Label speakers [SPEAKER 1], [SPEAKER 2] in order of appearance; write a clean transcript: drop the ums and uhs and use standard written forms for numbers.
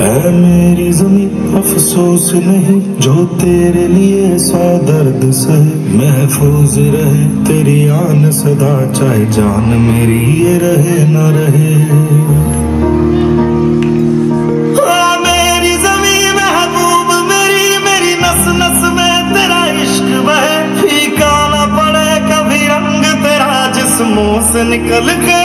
[SPEAKER 1] ऐ मेरी ज़मीं अफसोस नहीं जो तेरे लिए सौ दर्द सहे, महफूज रहे तेरी आन सदा चाहे जान मेरी ये रहे न रहे। मेरी ज़मीं महबूब मेरी, मेरी नस नस में तेरा इश्क बहे, फीका न पड़े कभी रंग तेरा जिस्मों से निकल के